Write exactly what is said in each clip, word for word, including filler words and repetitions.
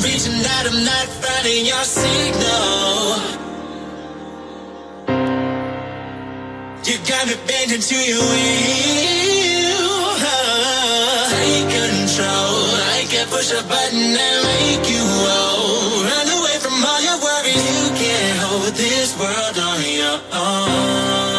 reaching out, I'm not finding your signal. You got me bending to your will. Take control. I can push a button and make you roll. Run away from all your worries. You can't hold this world on your own.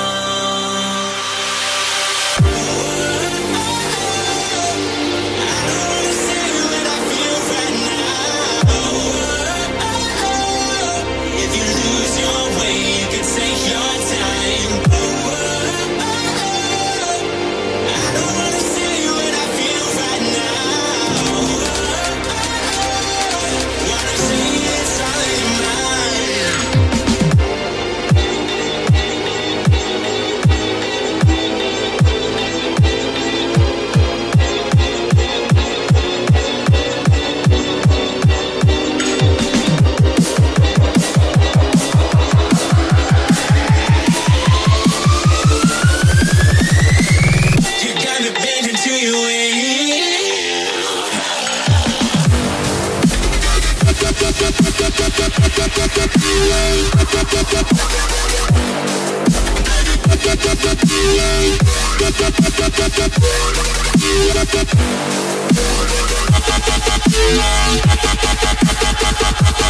We'll be right back.